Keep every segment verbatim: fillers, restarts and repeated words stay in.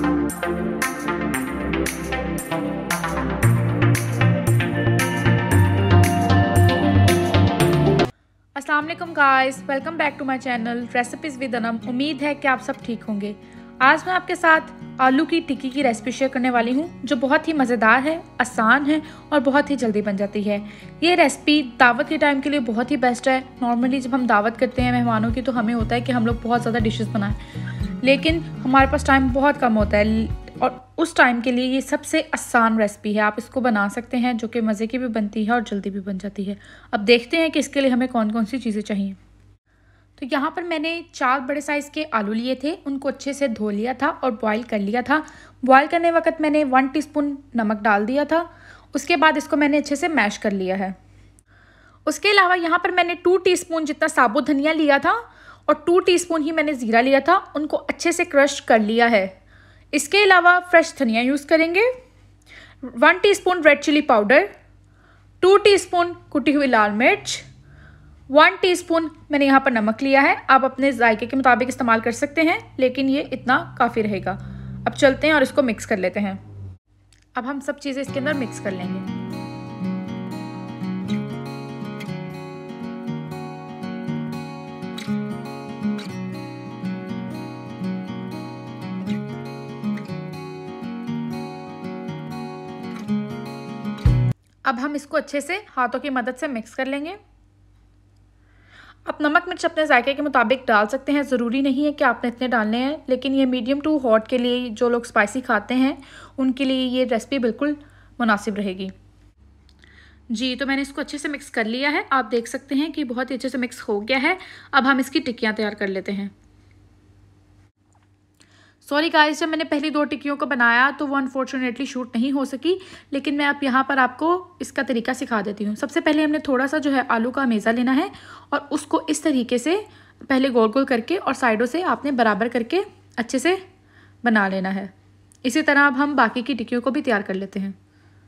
अस्सलाम वालेकुम guys, welcome back to my channel recipes with Anam. उम्मीद है कि आप सब ठीक होंगे। आज मैं आपके साथ आलू की टिक्की की रेसिपी शेयर करने वाली हूँ, जो बहुत ही मज़ेदार है, आसान है और बहुत ही जल्दी बन जाती है। ये रेसिपी दावत के टाइम के लिए बहुत ही बेस्ट है। नॉर्मली जब हम दावत करते हैं मेहमानों की, तो हमें होता है कि हम लोग बहुत ज़्यादा डिशेस बनाएं, लेकिन हमारे पास टाइम बहुत कम होता है और उस टाइम के लिए ये सबसे आसान रेसिपी है। आप इसको बना सकते हैं, जो कि मज़े की भी बनती है और जल्दी भी बन जाती है। अब देखते हैं कि इसके लिए हमें कौन कौन सी चीज़ें चाहिए। तो यहाँ पर मैंने चार बड़े साइज़ के आलू लिए थे, उनको अच्छे से धो लिया था और बॉईल कर लिया था। बॉईल करने वक्त मैंने वन टीस्पून नमक डाल दिया था। उसके बाद इसको मैंने अच्छे से मैश कर लिया है। उसके अलावा यहाँ पर मैंने टू टीस्पून जितना साबुत धनिया लिया था और टू टीस्पून ही मैंने ज़ीरा लिया था, उनको अच्छे से क्रश कर लिया है। इसके अलावा फ्रेश धनिया यूज़ करेंगे। One teaspoon red chilli powder, two teaspoon कुटी हुई लाल मिर्च, वन टीस्पून मैंने यहाँ पर नमक लिया है। आप अपने जायके के मुताबिक इस्तेमाल कर सकते हैं, लेकिन ये इतना काफ़ी रहेगा। अब चलते हैं और इसको मिक्स कर लेते हैं। अब हम सब चीज़ें इसके अंदर मिक्स कर लेंगे। अब हम इसको अच्छे से हाथों की मदद से मिक्स कर लेंगे। आप नमक मिर्च अपने जायके के मुताबिक डाल सकते हैं, ज़रूरी नहीं है कि आपने इतने डालने हैं, लेकिन ये मीडियम टू हॉट के लिए, जो लोग स्पाइसी खाते हैं उनके लिए ये रेसिपी बिल्कुल मुनासिब रहेगी। जी, तो मैंने इसको अच्छे से मिक्स कर लिया है। आप देख सकते हैं कि बहुत ही अच्छे से मिक्स हो गया है। अब हम इसकी टिक्कियाँ तैयार कर लेते हैं। सॉरी गाइस, जब मैंने पहली दो टिक्कियों को बनाया तो वो अनफॉर्चुनेटली शूट नहीं हो सकी, लेकिन मैं अब यहाँ पर आपको इसका तरीका सिखा देती हूँ। सबसे पहले हमने थोड़ा सा जो है आलू का मेज़ा लेना है और उसको इस तरीके से पहले गोल गोल करके और साइडों से आपने बराबर करके अच्छे से बना लेना है। इसी तरह अब हम बाकी की टिक्कियों को भी तैयार कर लेते हैं।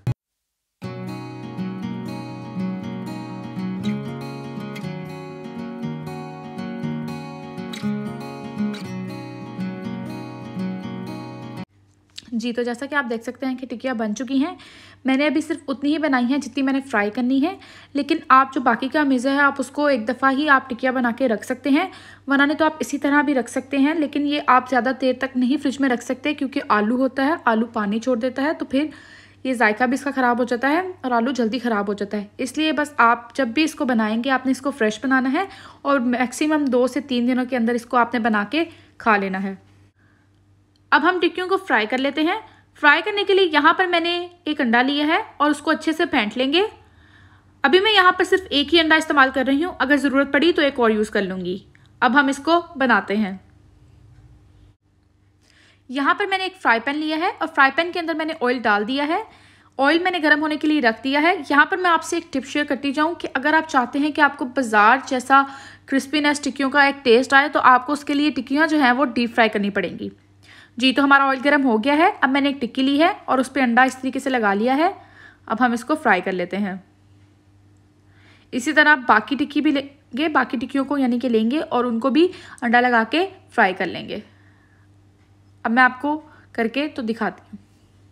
जी, तो जैसा कि आप देख सकते हैं कि टिक्कियाँ बन चुकी हैं। मैंने अभी सिर्फ उतनी ही बनाई हैं जितनी मैंने फ्राई करनी है, लेकिन आप जो बाकी का मेज़ा है आप उसको एक दफ़ा ही आप टिक्कियाँ बना के रख सकते हैं, वरना नहीं तो आप इसी तरह भी रख सकते हैं। लेकिन ये आप ज़्यादा देर तक नहीं फ्रिज में रख सकते, क्योंकि आलू होता है, आलू पानी छोड़ देता है, तो फिर ये जायका भी इसका ख़राब हो जाता है और आलू जल्दी ख़राब हो जाता है। इसलिए बस आप जब भी इसको बनाएंगे आपने इसको फ्रेश बनाना है और मैक्सिमम दो से तीन दिनों के अंदर इसको आपने बना के खा लेना है। अब हम टिक्कियों को फ्राई कर लेते हैं। फ्राई करने के लिए यहाँ पर मैंने एक अंडा लिया है और उसको अच्छे से फेंट लेंगे। अभी मैं यहाँ पर सिर्फ एक ही अंडा इस्तेमाल कर रही हूँ, अगर ज़रूरत पड़ी तो एक और यूज़ कर लूँगी। अब हम इसको बनाते हैं। यहाँ पर मैंने एक फ्राई पैन लिया है और फ्राई पैन के अंदर मैंने ऑयल डाल दिया है। ऑयल मैंने गर्म होने के लिए रख दिया है। यहाँ पर मैं आपसे एक टिप शेयर करती जाऊँ कि अगर आप चाहते हैं कि आपको बाजार जैसा क्रिस्पीनेस टिक्कियों का एक टेस्ट आए, तो आपको उसके लिए टिक्कियाँ जो हैं वो डीप फ्राई करनी पड़ेंगी। जी, तो हमारा ऑयल गर्म हो गया है। अब मैंने एक टिक्की ली है और उस पर अंडा इस तरीके से लगा लिया है। अब हम इसको फ्राई कर लेते हैं। इसी तरह बाकी टिक्की भी लेंगे, बाकी टिक्कियों को यानी कि लेंगे और उनको भी अंडा लगा के फ्राई कर लेंगे। अब मैं आपको करके तो दिखाती हूँ।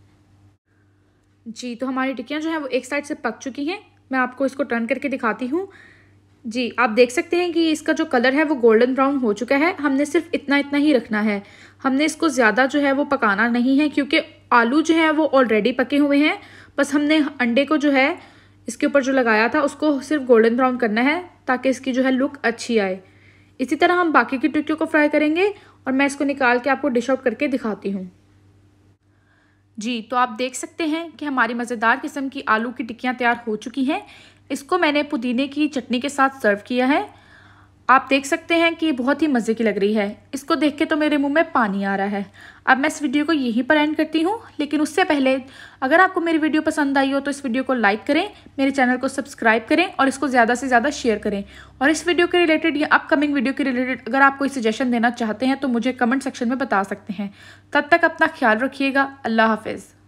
जी, तो हमारी टिक्कियाँ जो हैं वो एक साइड से पक चुकी हैं। मैं आपको इसको टर्न करके दिखाती हूँ। जी, आप देख सकते हैं कि इसका जो कलर है वो गोल्डन ब्राउन हो चुका है। हमने सिर्फ इतना इतना ही रखना है, हमने इसको ज़्यादा जो है वो पकाना नहीं है, क्योंकि आलू जो है वो ऑलरेडी पके हुए हैं। बस हमने अंडे को जो है इसके ऊपर जो लगाया था उसको सिर्फ गोल्डन ब्राउन करना है, ताकि इसकी जो है लुक अच्छी आए। इसी तरह हम बाकी की टिक्कियों को फ्राई करेंगे और मैं इसको निकाल के आपको डिश आउट करके दिखाती हूँ। जी, तो आप देख सकते हैं कि हमारी मज़ेदार किस्म की आलू की टिक्कियाँ तैयार हो चुकी हैं। इसको मैंने पुदीने की चटनी के साथ सर्व किया है। आप देख सकते हैं कि बहुत ही मज़े की लग रही है। इसको देख के तो मेरे मुंह में पानी आ रहा है। अब मैं इस वीडियो को यहीं पर एंड करती हूँ, लेकिन उससे पहले अगर आपको मेरी वीडियो पसंद आई हो तो इस वीडियो को लाइक करें, मेरे चैनल को सब्सक्राइब करें और इसको ज़्यादा से ज़्यादा शेयर करें। और इस वीडियो के रिलेटेड या अपकमिंग वीडियो के रिलेटेड अगर आप कोई सजेशन देना चाहते हैं तो मुझे कमेंट सेक्शन में बता सकते हैं। तब तक अपना ख्याल रखिएगा। अल्लाह हाफिज़।